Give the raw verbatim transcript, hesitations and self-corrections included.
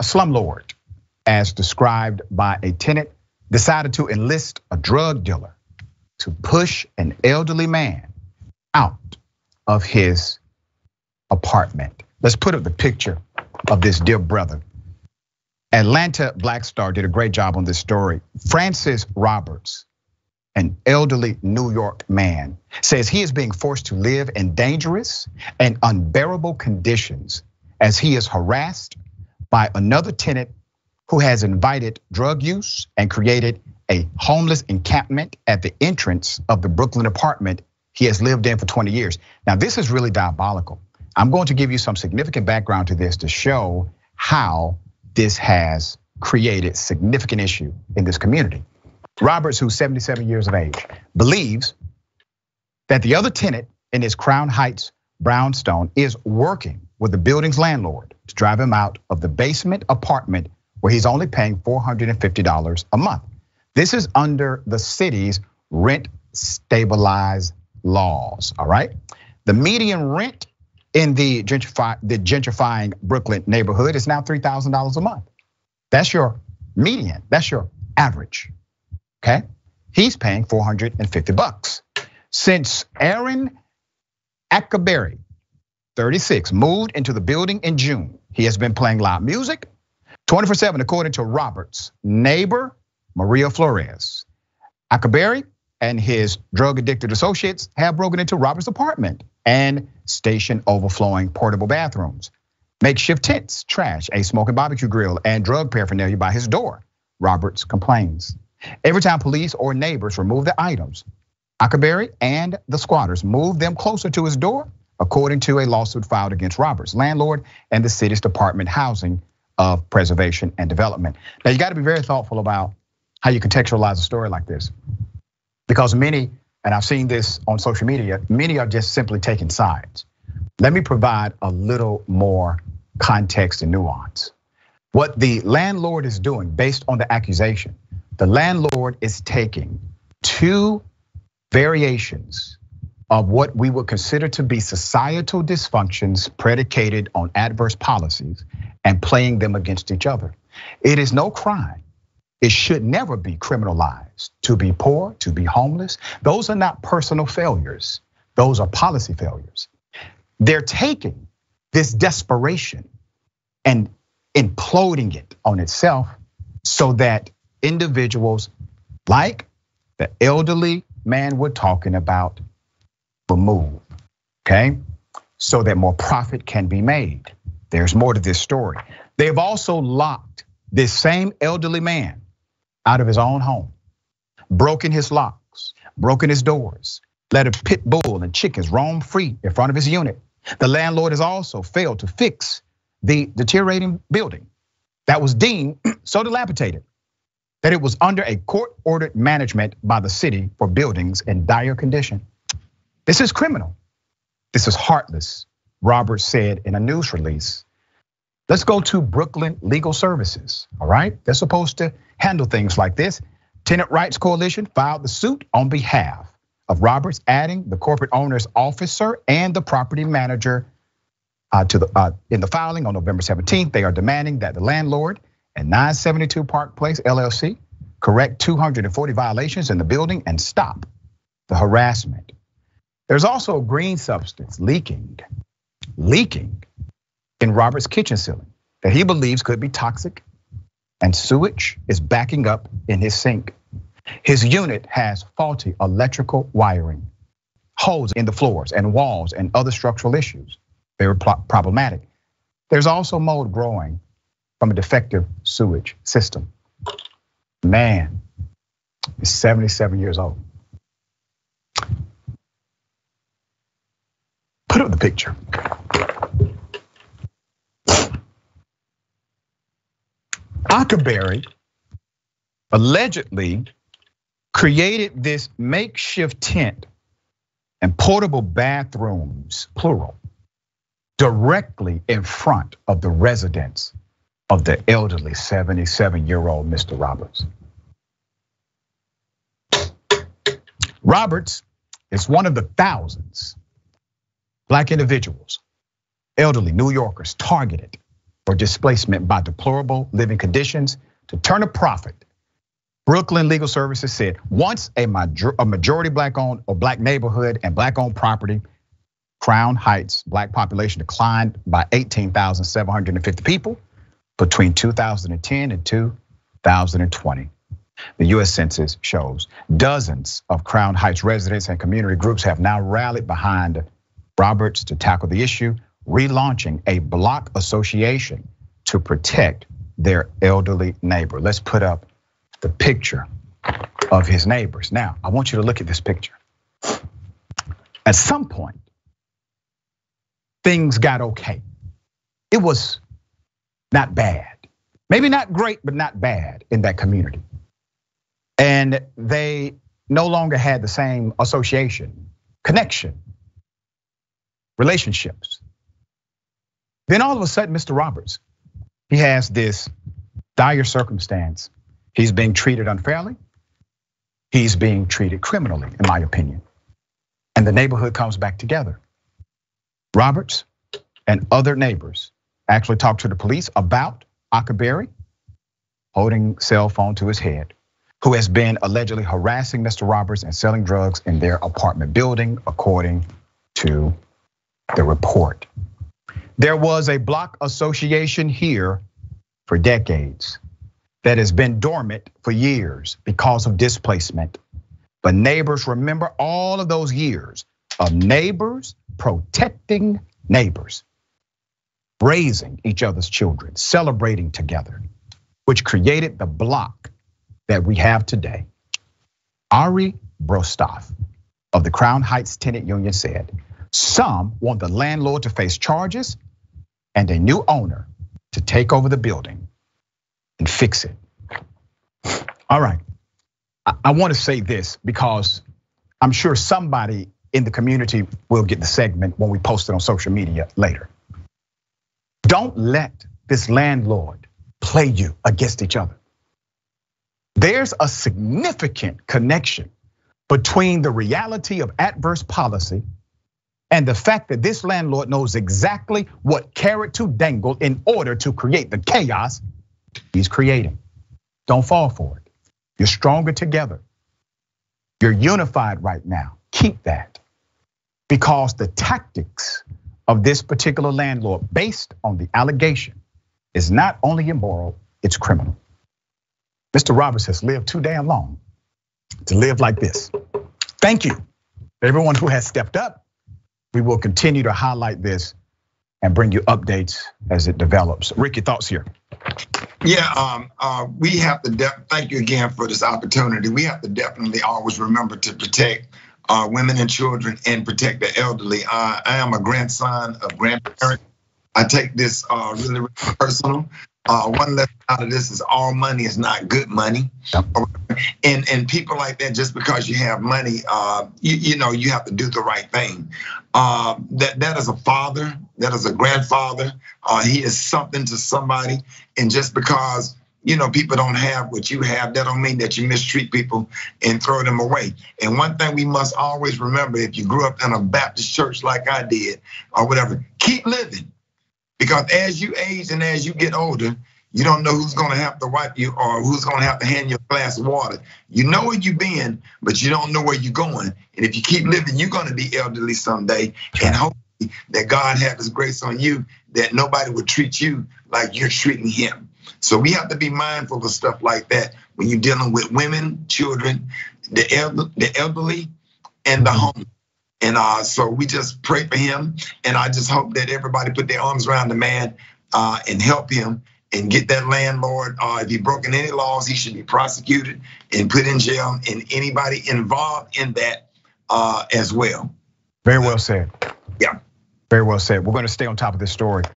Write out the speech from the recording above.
a slumlord, as described by a tenant, decided to enlist a drug dealer to push an elderly man out of his apartment. Let's put up the picture of this dear brother. Atlanta Black Star did a great job on this story. Francis Roberts, an elderly New York man, says he is being forced to live in dangerous and unbearable conditions as he is harassed by another tenant who has invited drug use and created a homeless encampment at the entrance of the Brooklyn apartment he has lived in for twenty years. Now, this is really diabolical. I'm going to give you some significant background to this to show how this has created significant issue in this community. Roberts, who's seventy-seven years of age, believes that the other tenant in his Crown Heights brownstone is working with the building's landlord to drive him out of the basement apartment where he's only paying four hundred fifty dollars a month. This is under the city's rent-stabilized laws, all right? The median rent in the gentrify, the gentrifying Brooklyn neighborhood is now three thousand dollars a month. That's your median, that's your average, okay? He's paying four hundred fifty bucks. Since Aaron Akaberi, thirty-six, moved into the building in June, he has been playing loud music twenty-four seven, according to Roberts' neighbor, Maria Flores. Akaberi and his drug-addicted associates have broken into Roberts' apartment and stationed overflowing portable bathrooms, makeshift tents, trash, a smoking barbecue grill, and drug paraphernalia by his door. Roberts complains. Every time police or neighbors remove the items, Akaberi and the squatters move them closer to his door, according to a lawsuit filed against Roberts' landlord and the city's Department of Housing of Preservation and Development. Now, you gotta be very thoughtful about how you contextualize a story like this, because many, and I've seen this on social media, many are just simply taking sides. Let me provide a little more context and nuance. What the landlord is doing based on the accusation, the landlord is taking two variations of what we would consider to be societal dysfunctions predicated on adverse policies and playing them against each other. It is no crime. It should never be criminalized to be poor, to be homeless. Those are not personal failures. Those are policy failures. They're taking this desperation and imploding it on itself so that individuals like the elderly man we're talking about will move, okay? So that more profit can be made. There's more to this story. They've also locked this same elderly man out of his own home, broken his locks, broken his doors, let a pit bull and chickens roam free in front of his unit. The landlord has also failed to fix the deteriorating building that was deemed so dilapidated that it was under a court-ordered management by the city for buildings in dire condition. This is criminal. This is heartless, Roberts said in a news release. Let's go to Brooklyn Legal Services, all right? They're supposed to handle things like this. Tenant Rights Coalition filed the suit on behalf of Roberts, adding the corporate owner's officer and the property manager to the in the filing on November seventeenth. They are demanding that the landlord at nine seventy-two Park Place L L C correct two hundred forty violations in the building and stop the harassment. There's also green substance leaking, leaking in Roberts' kitchen ceiling that he believes could be toxic, and sewage is backing up in his sink. His unit has faulty electrical wiring, holes in the floors and walls, and other structural issues. Very problematic. There's also mold growing from a defective sewage system. Man, he's seventy-seven years old. Put up the picture. Akaberi allegedly created this makeshift tent and portable bathrooms, plural, directly in front of the residence of the elderly seventy-seven-year-old Mister Roberts. Roberts is one of the thousands Black individuals, elderly New Yorkers targeted or displacement by deplorable living conditions to turn a profit. Brooklyn Legal Services said once a, major, a majority black owned or black neighborhood and black owned property, Crown Heights black population declined by eighteen thousand seven hundred fifty people between two thousand ten and two thousand twenty. The U S Census shows dozens of Crown Heights residents and community groups have now rallied behind Roberts to tackle the issue, relaunching a block association to protect their elderly neighbor. Let's put up the picture of his neighbors. Now, I want you to look at this picture. At some point, things got okay. It was not bad. Maybe not great, but not bad in that community. And they no longer had the same association, connection, relationships. Then all of a sudden, Mister Roberts, he has this dire circumstance. He's being treated unfairly. He's being treated criminally, in my opinion. And the neighborhood comes back together. Roberts and other neighbors actually talked to the police about Akaberry holding cell phone to his head, who has been allegedly harassing Mister Roberts and selling drugs in their apartment building, according to the report. There was a block association here for decades that has been dormant for years because of displacement. But neighbors remember all of those years of neighbors protecting neighbors, raising each other's children, celebrating together, which created the block that we have today. Ari Brostoff of the Crown Heights Tenant Union said, some want the landlord to face charges and a new owner to take over the building and fix it. All right, I want to say this because I'm sure somebody in the community will get the segment when we post it on social media later. Don't let this landlord play you against each other. There's a significant connection between the reality of adverse policy and the fact that this landlord knows exactly what carrot to dangle in order to create the chaos he's creating. Don't fall for it. You're stronger together. You're unified right now. Keep that. Because the tactics of this particular landlord, based on the allegation, is not only immoral, it's criminal. Mister Roberts has lived too damn long to live like this. Thank you, everyone who has stepped up. We will continue to highlight this and bring you updates as it develops. Rickey, thoughts here? Yeah, um, uh, we have to, thank you again for this opportunity. We have to definitely always remember to protect uh, women and children and protect the elderly. Uh, I am a grandson of grandparents. I take this uh, really, really personal. Uh, one lesson out of this is all money is not good money. Yep. And and people like that, just because you have money, uh, you, you know, you have to do the right thing. Uh, that that is a father, that is a grandfather. Uh, he is something to somebody, and just because you know people don't have what you have, that don't mean that you mistreat people and throw them away. And one thing we must always remember: if you grew up in a Baptist church like I did, or whatever, keep living. Because as you age and as you get older, you don't know who's gonna have to wipe you or who's gonna have to hand you a glass of water. You know where you've been, but you don't know where you're going. And if you keep living, you're gonna be elderly someday. And hopefully that God have his grace on you, that nobody would treat you like you're treating him. So we have to be mindful of stuff like that when you're dealing with women, children, the elder, the elderly, and the homeless. And uh, so we just pray for him, and I just hope that everybody put their arms around the man uh, and help him and get that landlord. Uh, if he broken any laws, he should be prosecuted and put in jail, and anybody involved in that uh, as well. Very well said. Yeah. Very well said. We're going to stay on top of this story.